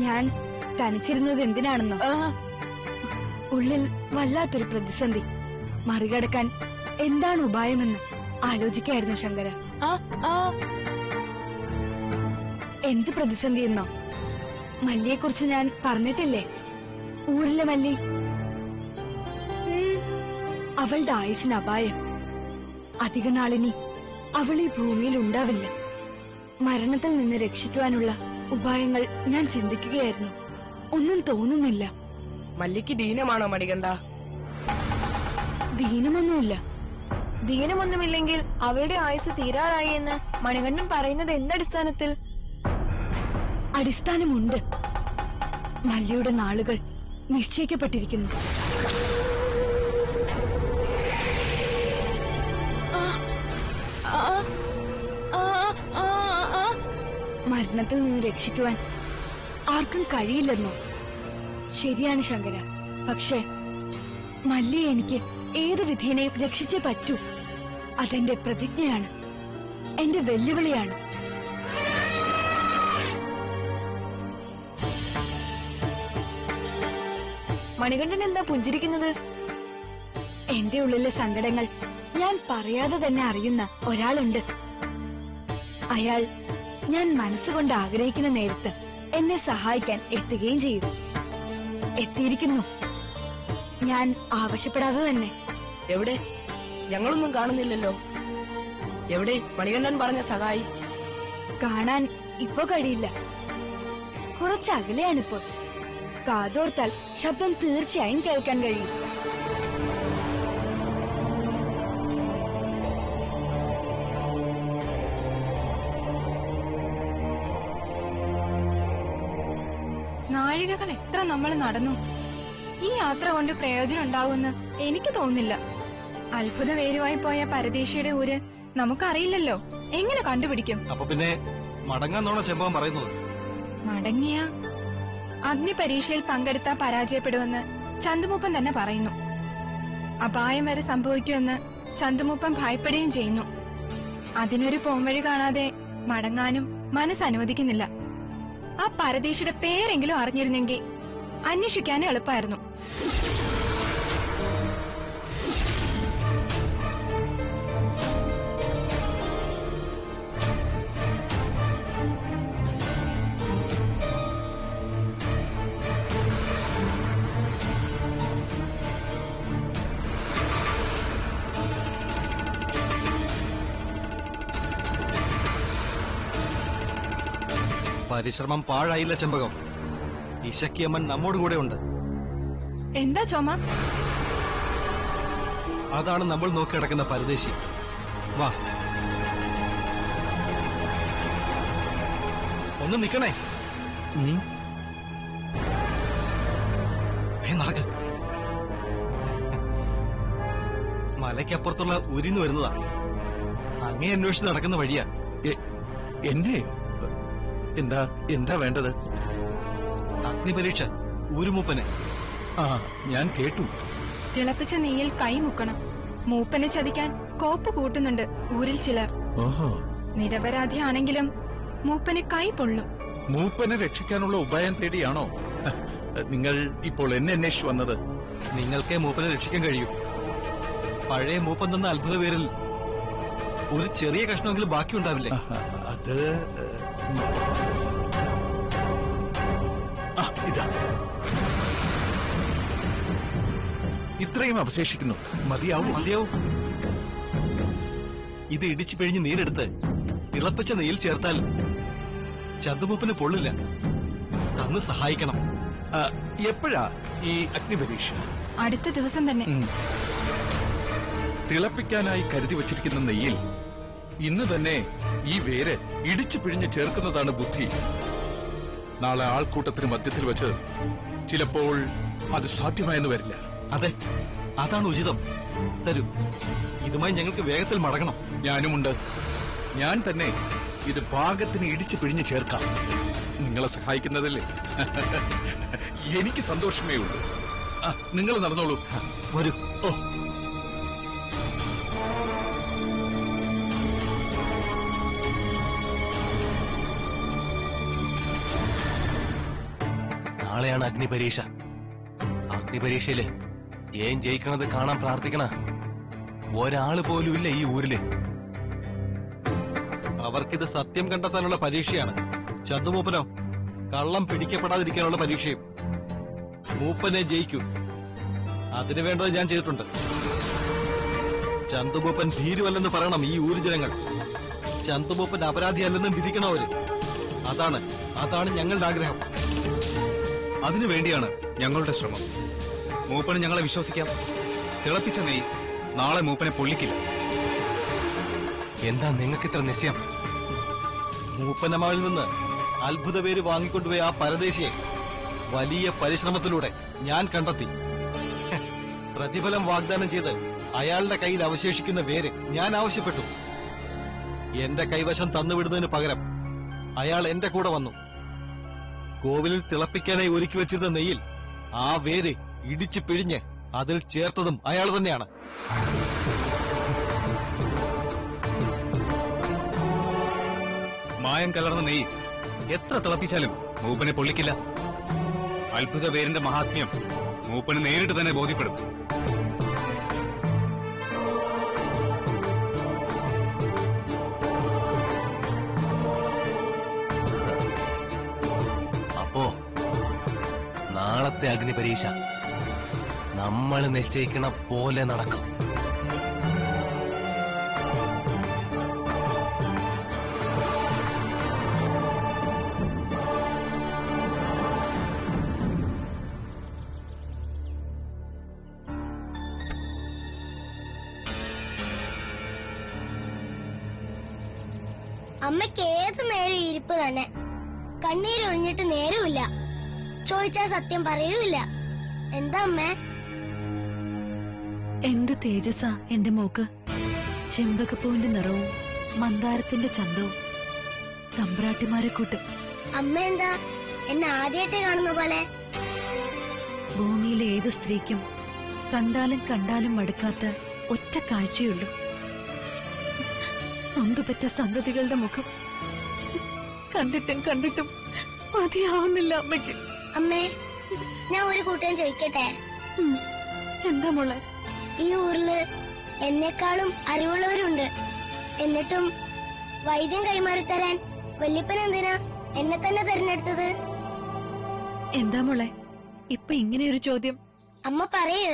ഞാൻ തനിച്ചിരുന്നത് എന്തിനാണെന്നോ? ഉള്ളിൽ വല്ലാത്തൊരു പ്രതിസന്ധി മറികടക്കാൻ എന്താണ് ഉപായമെന്ന് ആലോചിക്കായിരുന്നു ശങ്കര. എന്ത് പ്രതിസന്ധി എന്നോ? മല്ലിയെക്കുറിച്ച് ഞാൻ പറഞ്ഞിട്ടില്ലേ? ഊരിലെ മല്ലി. അവളുടെ ആയുസിന് അപായം. അധിക നാളിനി അവൾ ഈ ഭൂമിയിൽ ഉണ്ടാവില്ല. മരണത്തിൽ നിന്ന് രക്ഷിക്കുവാനുള്ള ഉപായങ്ങൾ ഞാൻ ചിന്തിക്കുകയായിരുന്നു. ഒന്നും തോന്നുന്നില്ല. മല്ലിക്ക് ദീനമാണോ മണികണ്ഠ? ദീനമൊന്നുമില്ല. ദീനമൊന്നുമില്ലെങ്കിൽ അവളുടെ ആയുസ് തീരാറായി എന്ന് മണികണ്ഠൻ പറയുന്നത് എന്തടിസ്ഥാനത്തിൽ? അടിസ്ഥാനമുണ്ട്. മല്ലിയുടെ നാളുകൾ നിശ്ചയിക്കപ്പെട്ടിരിക്കുന്നു. മരണത്തിൽ നിന്ന് രക്ഷിക്കുവാൻ ആർക്കും കഴിയില്ലെന്നോ? ശരിയാണ് ശങ്കര. പക്ഷേ മല്ലിയെ എനിക്ക് ഏതു വിധേനയും രക്ഷിച്ചേ പറ്റൂ. അതെന്റെ പ്രതിജ്ഞയാണ്, എന്റെ വെല്ലുവിളിയാണ്. മണികണ്ഠൻ എന്താ പുഞ്ചിരിക്കുന്നത്? എന്റെ ഉള്ളിലെ സങ്കടങ്ങൾ ഞാൻ പറയാതെ തന്നെ അറിയുന്ന ഒരാളുണ്ട്. അയാൾ ഞാൻ മനസ്സുകൊണ്ട് ആഗ്രഹിക്കുന്ന നേരത്ത് എന്നെ സഹായിക്കാൻ എത്തുകയും ചെയ്യും. എത്തിയിരിക്കുന്നു, ഞാൻ ആവശ്യപ്പെടാതെ തന്നെ. എവിടെ? ഞങ്ങളൊന്നും കാണുന്നില്ലല്ലോ. എവിടെ മണികണ്ഠൻ പറഞ്ഞ സഹായി? കാണാൻ ഇപ്പോ കഴിയില്ല. കുറച്ച് അകലെയാണിപ്പോൾ. കാതോർത്താൽ ശബ്ദം തീർച്ചയായും കേൾക്കാൻ കഴിയും. നാഴികകൾ എത്ര നമ്മൾ നടന്നു. ഈ യാത്ര കൊണ്ട് പ്രയോജനം ഉണ്ടാവുമെന്ന് എനിക്ക് തോന്നുന്നില്ല. അത്ഭുത വേരുവായി പോയ പരദേശിയുടെ ഊര് നമുക്കറിയില്ലല്ലോ. എങ്ങനെ കണ്ടുപിടിക്കും? അപ്പൊ പിന്നെ മടങ്ങാന്നാണോ ചെമ്പവൻ പറയുന്നത്? മടങ്ങിയ അഗ്നി പരീക്ഷയിൽ പങ്കെടുത്താൽ പരാജയപ്പെടുമെന്ന് ചന്തുമൂപ്പൻ തന്നെ പറയുന്നു. അപായം വരെ സംഭവിക്കുമെന്ന് ചന്തുമൂപ്പൻ ഭയപ്പെടുകയും ചെയ്യുന്നു. അതിനൊരു പോംവഴി കാണാതെ മടങ്ങാനും മനസ്സനുവദിക്കുന്നില്ല. ആ പരദേശിയുടെ പേരെങ്കിലും അറിഞ്ഞിരുന്നെങ്കിൽ അന്വേഷിക്കാനും എളുപ്പമായിരുന്നു. പരിശ്രമം പാഴായില്ല ചെമ്പകം. ഇശക്കിയമ്മൻ നമ്മോട് കൂടെ ഉണ്ട്. എന്താ ചുമ? അതാണ് നമ്മൾ നോക്കി കിടക്കുന്ന പരദേശി. വാ, ഒന്ന് നിക്കണേ. നടക്ക. മലയ്ക്കപ്പുറത്തുള്ള ഉരിന്ന് വരുന്നതാ. അങ്ങേ അന്വേഷിച്ച് നടക്കുന്ന വഴിയാ. എന്നെ എന്താ എന്താ വേണ്ടത്? അഗ്നിപരീക്ഷ ഊരുമൂപ്പനെ. ഞാൻ കേട്ടു. തിളപ്പിച്ച നെയ്യിൽ കൈ മുക്കണം. മൂപ്പനെ ചതിക്കാൻ കോപ്പ് കൂട്ടുന്നുണ്ട് ഊരിൽ ചിലർ. ഓഹോ. നിരപരാധിയാണെങ്കിലും മൂപ്പന് കൈ പൊള്ളും. മൂപ്പനെ രക്ഷിക്കാനുള്ള ഉപായം തേടിയാണോ നിങ്ങൾ ഇപ്പോൾ എന്നെ അന്വേഷിച്ചു വന്നത്? നിങ്ങൾക്കേ മൂപ്പനെ രക്ഷിക്കാൻ കഴിയൂ. പഴയ മൂപ്പൻ തന്ന അത്ഭുത പേരിൽ ഒരു ചെറിയ കഷ്ണമെങ്കിലും ബാക്കിയുണ്ടാവില്ലേ? അത് ഇതാ, ഇത്രയും അവശേഷിക്കുന്നു. മതിയാവും. മതിയാവും. ഇത് ഇടിച്ചു പിഴിഞ്ഞ് നീരെടുത്ത് തിളപ്പിച്ച നെയ്യിൽ ചേർത്താൽ ചന്തുമൂപ്പന് പൊള്ളില്ല. തന്ന് സഹായിക്കണം. എപ്പോഴാ ഈ അഗ്നിപരീക്ഷ? അടുത്ത ദിവസം തന്നെ. തിളപ്പിക്കാനായി കരുതി വച്ചിരിക്കുന്ന നെയ്യിൽ ഇന്ന് തന്നെ ഈ വേര് ഇടിച്ചു പിഴിഞ്ഞ് ചേർക്കുന്നതാണ് ബുദ്ധി. നാളെ ആൾക്കൂട്ടത്തിന് മധ്യത്തിൽ വെച്ച് ചിലപ്പോൾ അത് സാധ്യമായെന്ന് വരില്ല. അതെ, അതാണ് ഉചിതം. തരൂ, ഇതുമായി ഞങ്ങൾക്ക് വേഗത്തിൽ മടങ്ങണം. ഞാനുമുണ്ട്. ഞാൻ തന്നെ ഇത് പാകത്തിന് ഇടിച്ചു പിഴിഞ്ഞ് ചേർക്കാം. നിങ്ങളെ സഹായിക്കുന്നതല്ലേ എനിക്ക് സന്തോഷമേ ഉള്ളൂ. നിങ്ങൾ നടന്നോളൂ. വരൂ. ഓ, നാളെയാണ് അഗ്നിപരീക്ഷ. അഗ്നിപരീക്ഷയില് ഏൻ ജയിക്കണത് കാണാൻ പ്രാർത്ഥിക്കണ ഒരാള് പോലും ഇല്ല ഈ ഊരില്. അവർക്കിത് സത്യം കണ്ടെത്താനുള്ള പരീക്ഷയാണ്. ചന്തുമൂപ്പനോ കള്ളം പിടിക്കപ്പെടാതിരിക്കാനുള്ള പരീക്ഷയും. മൂപ്പനെ ജയിക്കൂ, അതിനു വേണ്ടത് ഞാൻ ചെയ്തിട്ടുണ്ട്. ചന്തുമൂപ്പൻ ഭീരുവല്ലെന്ന് പറയണം ഈ ഊര് ജനങ്ങൾ. ചന്തുമൂപ്പൻ അപരാധിയല്ലെന്നും വിധിക്കണം അവര്. അതാണ് ഞങ്ങളുടെ ആഗ്രഹം. അതിനുവേണ്ടിയാണ് ഞങ്ങളുടെ ശ്രമം. മൂപ്പന് ഞങ്ങളെ വിശ്വസിക്കാം. തിളപ്പിച്ച നെയ് നാളെ മൂപ്പനെ പൊള്ളിക്കില്ല. എന്താ നിങ്ങൾക്ക് ഇത്ര നിശ്ചയം? മൂപ്പനമാവിൽ നിന്ന് അത്ഭുത പേര് വാങ്ങിക്കൊണ്ടുപോയ ആ പരദേശിയെ വലിയ പരിശ്രമത്തിലൂടെ ഞാൻ കണ്ടെത്തി. പ്രതിഫലം വാഗ്ദാനം ചെയ്ത് അയാളുടെ കയ്യിൽ അവശേഷിക്കുന്ന വേര് ഞാൻ ആവശ്യപ്പെട്ടു. എന്റെ കൈവശം തന്നുവിടുന്നതിന് പകരം അയാൾ എന്റെ കൂടെ വന്നു. കോവിലിൽ തിളപ്പിക്കാനായി ഒരുക്കി വെച്ചിരുന്ന നെയ്യിൽ ആ വേര് ഇടിച്ചു പിഴിഞ്ഞ് അതിൽ ചേർത്തതും അയാൾ തന്നെയാണ്. മായം കലർന്ന നെയ്യ് എത്ര തിളപ്പിച്ചാലും മൂപ്പനെ പൊള്ളിക്കില്ല. അത്ഭുത പേരിന്റെ മഹാത്മ്യം മൂപ്പന് നേരിട്ട് തന്നെ ബോധ്യപ്പെടും. അപ്പോ നാളത്തെ അഗ്നിപരീക്ഷ നമ്മൾ നിശ്ചയിക്കണ പോലെ നടക്കും. അമ്മയ്ക്ക് ഏത് നേരം ഇരിപ്പ് തന്നെ. കണ്ണീരൊഴിഞ്ഞിട്ട് നേരമില്ല. ചോദിച്ചാ സത്യം പറയൂല. എന്താ അമ്മേ? എന്ത് തേജസ്സാ എന്റെ മോക്ക്. ചെമ്പകപ്പൂവിന്റെ നിറവും മന്ദാരത്തിന്റെ ചന്തവും തമ്പ്രാട്ടിമാരെ കൂട്ട്. അമ്മ എന്താ എന്നെ ആദ്യമായിട്ട് കാണുന്ന പോലെ? ഭൂമിയിലെ ഏത് സ്ത്രീക്കും കണ്ടാലും മടുക്കാത്ത ഒറ്റ കാഴ്ചയുള്ളൂ, നൊന്തുപെറ്റ സന്തതികളുടെ മുഖം. കണ്ടിട്ടും മതിയാവുന്നില്ല അമ്മയ്ക്ക്. അമ്മേ, ഞാൻ ഒരു കൂട്ടം ചോദിക്കട്ടെ? എന്താ മോളെ? ഈ ഊരില് എന്നെക്കാളും അറിവുള്ളവരുണ്ട്. എന്നിട്ടും വൈദ്യം കൈമാറി തരാൻ വല്യപ്പൻ എന്തിനാ എന്നെ തന്നെ തെരഞ്ഞെടുത്തത്? എന്താ മോളെ ഇപ്പൊ ഇങ്ങനെയൊരു ചോദ്യം? അമ്മ പറയ്.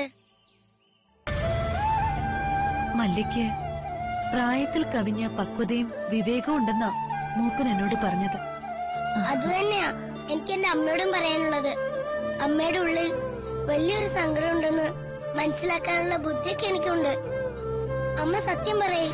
മല്ലിക്ക് പ്രായത്തിൽ കവിഞ്ഞ പക്വതയും വിവേകവും ഉണ്ടെന്നാ മൂപ്പൻ എന്നോട് പറഞ്ഞത്. അത് തന്നെയാ എനിക്ക് എന്റെ അമ്മയോടും പറയാനുള്ളത്. അമ്മയുടെ ഉള്ളിൽ വലിയൊരു സങ്കടം ഉണ്ടെന്ന് മനസ്സിലാക്കാനുള്ള ബുദ്ധിയൊക്കെ എനിക്കുണ്ട്. അമ്മ സത്യം പറയ്.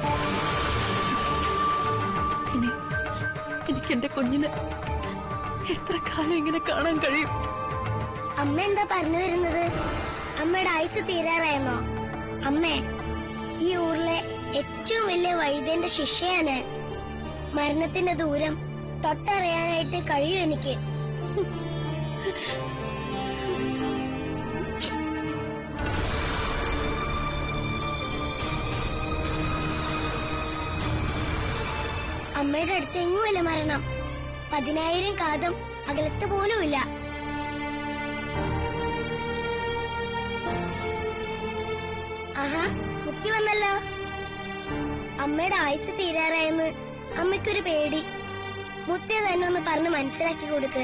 എനിക്ക് എന്റെ കുഞ്ഞിന് എത്ര കാലം ഇങ്ങനെ കാണാൻ കഴിയും? അമ്മ എന്താ പറഞ്ഞു വരുന്നത്? അമ്മയുടെ ആയുസ് തീരാറായെന്നോ? അമ്മേ, ഈ ഊരിലെ ഏറ്റവും വലിയ വൈദ്യന്റെ ശിഷ്യയാണ്. മരണത്തിന്റെ ദൂരം തൊട്ടറിയാനായിട്ട് കഴിയും എനിക്ക്. അമ്മയുടെ അടുത്ത് എങ്ങുമല്ല മരണം. 10,000 കാതം അകലത്ത് പോലുമില്ല. ആഹാ, മുക്തി വന്നല്ലോ. അമ്മയുടെ ആയുസ് തീരാറായെന്ന് അമ്മയ്ക്കൊരു പേടി. മുത്തി തന്നെ ഒന്ന് പറഞ്ഞ് മനസ്സിലാക്കി കൊടുക്ക്.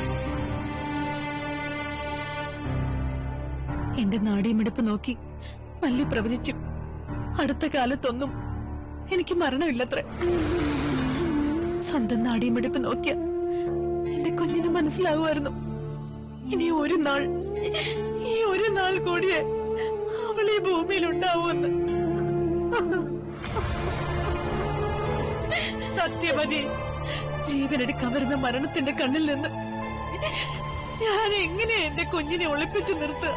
എന്റെ നാടിയുമിടിപ്പ് നോക്കി മല്ലി പ്രവചിച്ചു. അടുത്ത കാലത്തൊന്നും എനിക്ക് മരണമില്ലത്രേ. സ്വന്തം നാടിയുമിടിപ്പ് നോക്കിയ എന്റെ കുഞ്ഞിന് മനസ്സിലാകുമായിരുന്നു ഇനി ഒരു നാൾ കൂടിയേ അവൾ ഈ ഭൂമിയിലുണ്ടാവുമെന്ന്. സത്യമതി, ജീവനെടുക്കാൻ വരുന്ന മരണത്തിന്റെ കണ്ണിൽ നിന്ന് ഞാൻ എങ്ങനെ എന്റെ കുഞ്ഞിനെ ഒളിപ്പിച്ചു നിർത്തുക?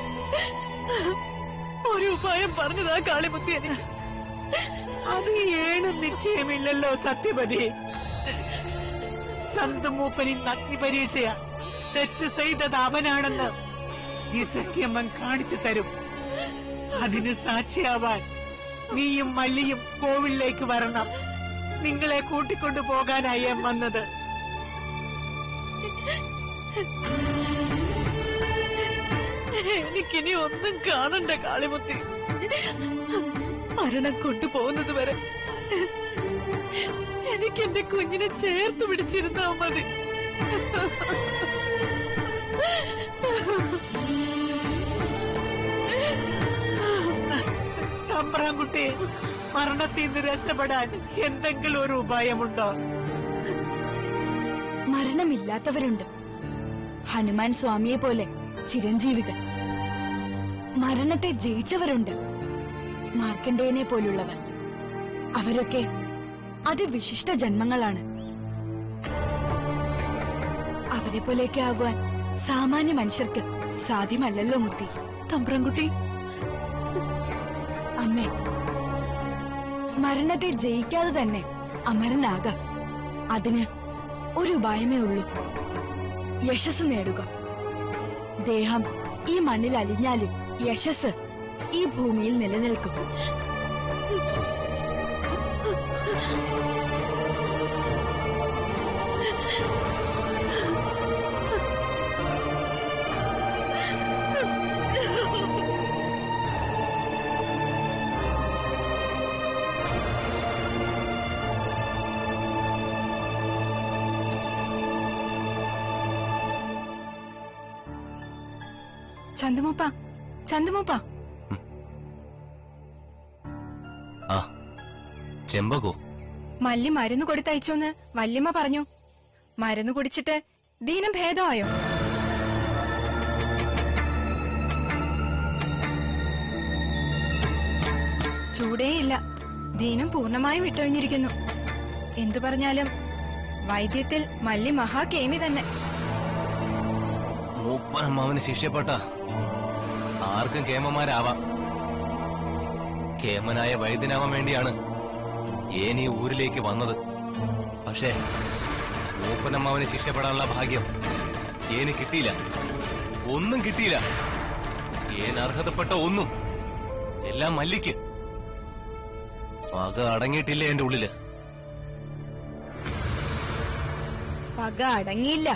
ഒരു ഉപായം പറഞ്ഞതാ കാളിമുത്തി എനിക്ക്. അത് ഏണും നിശ്ചയമില്ലല്ലോ സത്യമതി. ചന്തുമൂപ്പൻ ഇന്ന് അഗ്നിപരീക്ഷയാ. തെറ്റ് ചെയ്തത് അവനാണെന്ന് ഈ സഖ്യമ്മൻ കാണിച്ചു തരും. അതിന് സാക്ഷിയാവാൻ നീയും മല്ലിയും കോവിലിലേക്ക് വരണം. നിങ്ങളെ കൂട്ടിക്കൊണ്ടു പോകാനായി വന്നത്. എനിക്കിനി ഒന്നും കാണണ്ട കാളിമുത്തി. മരണം കൊണ്ടുപോകുന്നത് വരെ എനിക്ക് എന്റെ കുഞ്ഞിനെ ചേർത്ത് പിടിച്ചിരുന്നാ മതി. തമ്പ്രാൻകുട്ടി, മരണത്തിൽ നിന്ന് രക്ഷപ്പെടാൻ എന്തെങ്കിലും ഒരു ഉപായമുണ്ടോ? മരണമില്ലാത്തവരുണ്ട്. ഹനുമാൻ സ്വാമിയെ പോലെ ചിരഞ്ജീവികൾ. മരണത്തെ ജയിച്ചവരുണ്ട്. മാർക്കണ്ഡേയനെ പോലുള്ളവർ. അവരൊക്കെ അതിവിശിഷ്ട ജന്മങ്ങളാണ്. അവരെ പോലെയൊക്കെ ആകുവാൻ സാമാന്യ മനുഷ്യർക്ക് സാധ്യമല്ലല്ലോ മുത്തി. തമ്പ്രാൻകുട്ടി, അമ്മേ, മരണത്തെ ജയിക്കാതെ തന്നെ അമരനാകാം. അതിന് ഒരു ഉപായമേ ഉള്ളൂ: യശസ് നേടുക. ദേഹം ഈ മണ്ണിൽ അലിഞ്ഞാലും യശസ് ഈ ഭൂമിയിൽ നിലനിൽക്കും. ചന്തുമൂപ്പ, ചന്തുമൂപ്പ. ആ, ചെമ്പകോ? മല്ലി മരുന്ന് കൊടുത്തയച്ചോന്ന് വല്യമ്മ പറഞ്ഞു. മരുന്ന് കുടിച്ചിട്ട് ദീനം ഭേദമായോ? ചൂടേയില്ല. ദീനം പൂർണ്ണമായി വിട്ടൊഴിഞ്ഞിരിക്കുന്നു. എന്തു പറഞ്ഞാലും വൈദ്യത്തിൽ മല്ലി മഹാകേമി തന്നെ. മൂപ്പനമ്മാവന് ശിക്ഷപ്പെട്ട ആർക്കും കേമന്മാരാവാം. കേമനായ വൈദ്യനാവാൻ വേണ്ടിയാണ് ഏൻ ഈ ഊരിലേക്ക് വന്നത്. പക്ഷേ മൂപ്പനമ്മാവന് ശിക്ഷപ്പെടാനുള്ള ഭാഗ്യം ഏന് കിട്ടിയില്ല. ഒന്നും കിട്ടിയില്ല. ഏൻ അർഹതപ്പെട്ട ഒന്നും. എല്ലാം മല്ലിക്ക്. പക അടങ്ങിയിട്ടില്ല എന്റെ ഉള്ളില്. പക അടങ്ങിയില്ല.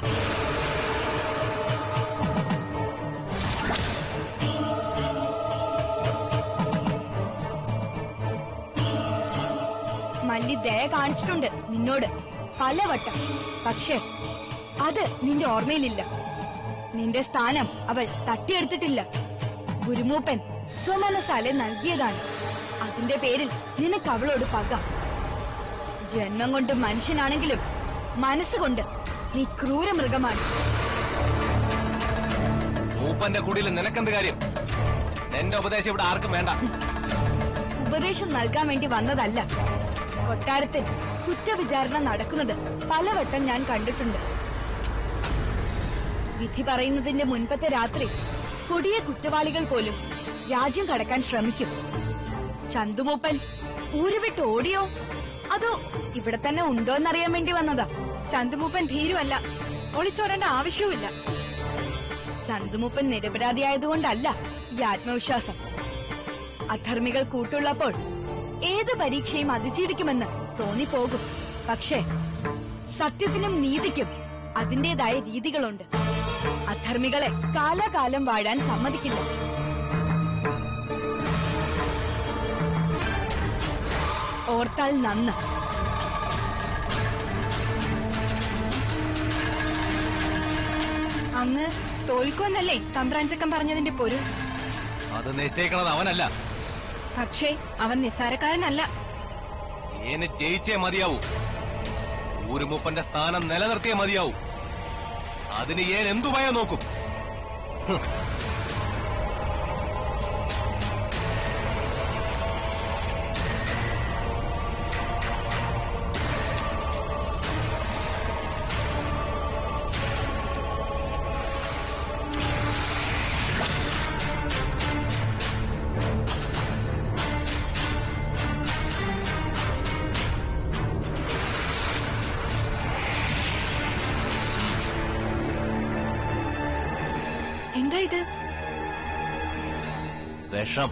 മല്ലി ദയ കാണിച്ചിട്ടുണ്ട് നിന്നോട് പലവട്ടം. പക്ഷേ അത് നിന്റെ ഓർമ്മയിലില്ല. നിന്റെ സ്ഥാനം അവൾ തട്ടിയെടുത്തിട്ടില്ല. ഗുരുമൂപ്പൻ സ്വമനസാലെ നൽകിയതാണ്. അതിന്റെ പേരിൽ നിനക്ക് അവളോട് പക. ജന്മം കൊണ്ട് മനുഷ്യനാണെങ്കിലും മനസ്സുകൊണ്ട് നീ ക്രൂരമൃഗമാണ്. മൂപ്പന്റെ കുടിയിൽ നിനക്കെന്ത് കാര്യം? എന്റെ ഉപദേശം ഇവിടെ ആർക്കും വേണ്ട. ഉപദേശം നൽകാൻ വേണ്ടി വന്നതല്ല. കൊട്ടാരത്തിൽ കുറ്റവിചാരണ നടക്കുന്നത് പലവട്ടം ഞാൻ കണ്ടിട്ടുണ്ട്. വിധി പറയുന്നതിന്റെ മുൻപത്തെ രാത്രി കൊടിയ കുറ്റവാളികൾ പോലും രാജ്യം കടക്കാൻ ശ്രമിക്കും. ചന്തുമൂപ്പൻ ഊരുവിട്ട് ഓടിയോ അതോ ഇവിടെ തന്നെ ഉണ്ടോ എന്നറിയാൻ വേണ്ടി വന്നതാ. ചന്തുമൂപ്പൻ ഭീരുവല്ല. ഒളിച്ചോടേണ്ട ആവശ്യവുമില്ല. ചന്തുമൂപ്പൻ നിരപരാധിയായതുകൊണ്ടല്ല ഈ ആത്മവിശ്വാസം. അധർമ്മികൾ കൂട്ടുള്ളപ്പോൾ ഏത് പരീക്ഷയും അതിജീവിക്കുമെന്ന് തോന്നിപ്പോകും. പക്ഷേ സത്യത്തിനും നീതിക്കും അതിന്റേതായ രീതികളുണ്ട്. അധർമ്മികളെ കാലാകാലം വാഴാൻ സമ്മതിക്കില്ല. ഓർത്താൽ നന്ന്. അങ്ങ് തോൽക്കുമെന്നല്ലേ തമ്പ്രാഞ്ചക്കൻ പറഞ്ഞതിന്റെ പൊരുൾ? അത് നിശ്ചയിക്കണത് അവനല്ല. പക്ഷേ അവൻ നിസ്സാരക്കാരനല്ല. ഏന് ജയിച്ചേ മതിയാവൂ. ഊരുമൂപ്പന്റെ സ്ഥാനം നിലനിർത്തിയേ മതിയാവൂ. അതിന് ഏൻ എന്തുപയോ നോക്കും. എന്താ ഇത്? വിഷം.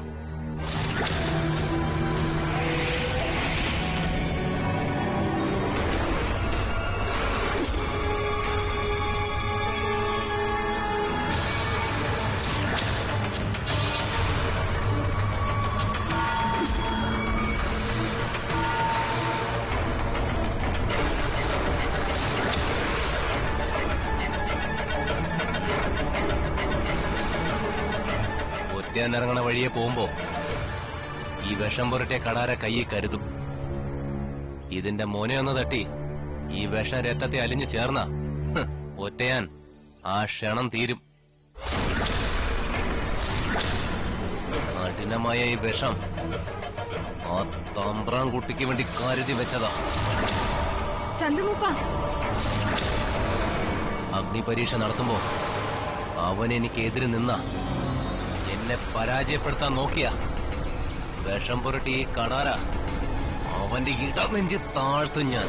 കുട്ടിയാനിറങ്ങണ വഴിയെ പോകുമ്പോ ഈ വിഷം പുരട്ടിയ കടാര കയ്യിൽ കരുതും. ഇതിന്റെ മോനെ ഒന്ന് തട്ടി ഈ വിഷം രക്തത്തെ അലിഞ്ഞു ചേർന്ന ഒറ്റയാൻ ആ ക്ഷണം തീരും. കഠിനമായ ഈ വിഷം ആ തമ്പ്രാൻ കുട്ടിക്ക് വേണ്ടി കരുതി വെച്ചതാ. ചന്തുമൂപ്പ, അഗ്നിപരീക്ഷ നടത്തുമ്പോ അവൻ എനിക്കെതിരെ നിന്ന എന്നെ പരാജയപ്പെടുത്താൻ നോക്കിയ വിഷം പുരട്ടി ഈ കടാര അവന്റെ ഇടനെഞ്ചി താഴ്ത്തും ഞാൻ.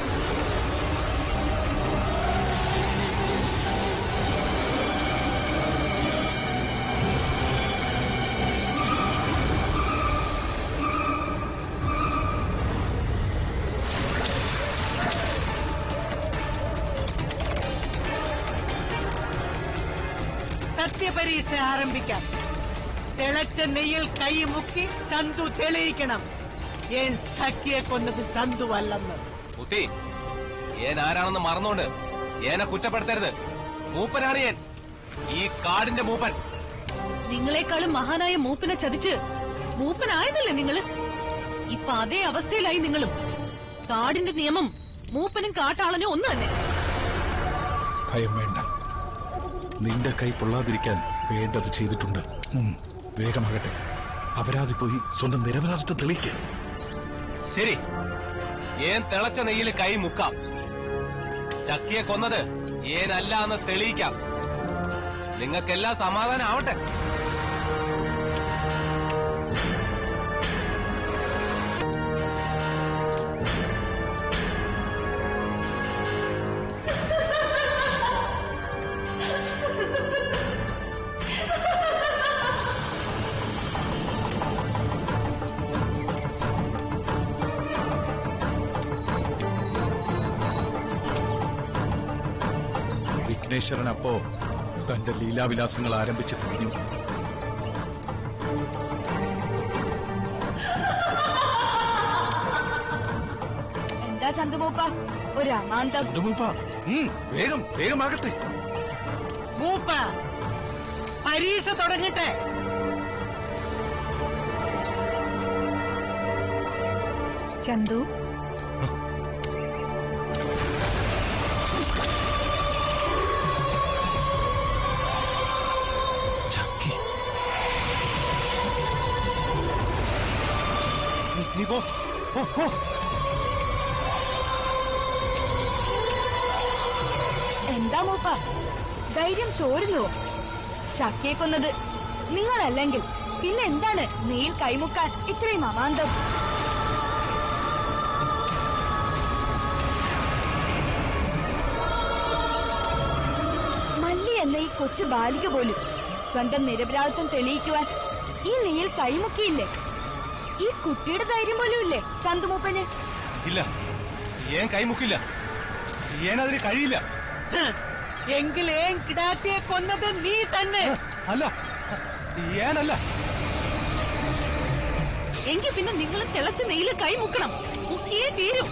സത്യപരീക്ഷ ആരംഭിക്കാം. തിളച്ച നെയ്യിൽ കൈ മുക്കി ചന്തു തെളിയിക്കണം ഏൻ സഖിയെ കൊന്നത് ചന്തുവല്ലെന്ന്. കുട്ടി, ഏൻ ആരാണെന്ന് മറന്നുകൊണ്ട് ഏനെ കുറ്റപ്പെടുത്തരുത്. മൂപ്പനാണ് ഏൻ, ഈ കാടിന്റെ മൂപ്പൻ. നിങ്ങളെക്കാളും മഹാനായ മൂപ്പനെ ചതിച്ച് മൂപ്പനായതല്ലേ നിങ്ങള്? ഇപ്പൊ അതേ അവസ്ഥയിലായി നിങ്ങളും. കാടിന്റെ നിയമം മൂപ്പനും കാട്ടാളനും ഒന്ന് തന്നെ. ഭയം വേണ്ട, നിന്റെ കൈ പൊള്ളാതിരിക്കാൻ വേണ്ടത് ചെയ്തിട്ടുണ്ട്. വേഗമാകട്ടെ, അപരാധി പോയി സ്വന്തം നിരപരാധിത്വം തെളിയിക്ക. ശരി, ഏൻ തിളച്ച നെയ്യിൽ കൈ മുക്കാം. ചക്കിയെ കൊന്നത് ഏനല്ല എന്ന് തെളിയിക്കാം. നിങ്ങൾക്കെല്ലാം സമാധാനം ആവട്ടെ. വിഘ്നേശ്വരൻ അപ്പോ തന്റെ ലീലാവിലാസങ്ങൾ ആരംഭിച്ചു കഴിഞ്ഞു. എന്താ ചന്തുമൂപ്പ ഒരു അമാന്തം? വേഗം വേഗമാകട്ടെ. മൂപ്പ, പരീക്ഷ തുടങ്ങട്ടെ. ചന്തു, നീ പോ. എന്താ മൂപ്പ, ധൈര്യം ചോരുന്നുവോ? ചക്കയെ കൊന്നത് നിങ്ങളല്ലെങ്കിൽ പിന്നെ എന്താണ് നെയ്യിൽ കൈമുക്കാൻ ഇത്രയും അമാന്തം? മല്ലി എന്ന ഈ കൊച്ചു ബാലിക പോലും സ്വന്തം നിരപരാധിത്വം തെളിയിക്കുവാൻ ഈ നെയ്യിൽ കൈമുക്കിയില്ലേ? ഈ കുട്ടിയുടെ ധൈര്യം പോലും ഇല്ലേ ചന്തുമൂപ്പന്? ഇല്ല, ഏൻ കൈമുക്കില്ല. ഏനതിന് കഴിയില്ല. എങ്കിൽ ഏൻ കിടാത്തിയെ കൊന്നത് നീ തന്നെ. അല്ല, ഏനല്ല. എങ്കിൽ പിന്നെ നിങ്ങൾ തിളച്ച നെയ്യിൽ കൈ മുക്കണം. മുക്കിയേ തീരും.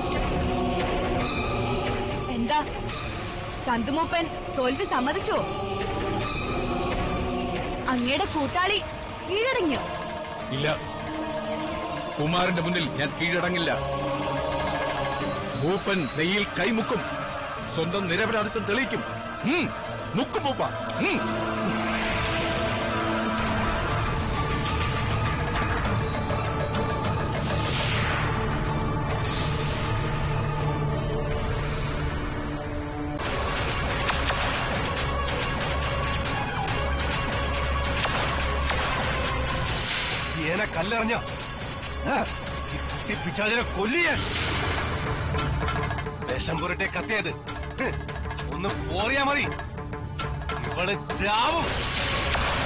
എന്താ ചന്തുമൂപ്പൻ തോൽവി സമ്മതിച്ചോ? അങ്ങയുടെ കൂട്ടാളി കീഴടങ്ങിയോ? ഇല്ല, കുമാരന്റെ മുന്നിൽ ഞാൻ കീഴടങ്ങില്ല. മൂപ്പൻ നെയ്യിൽ കൈമുക്കും, സ്വന്തം നിരപരാധിത്വം തെളിയിക്കും. മുക്കും മൂപ്പ. ഏനെ കല്ലെറിഞ്ഞ പിശാചിനെ കൊല്ലിയാൻ. വിഷം പുരട്ടെ കത്തിയത് ഒന്ന് പോറിയാ മതി, ഇവള് ചാവും.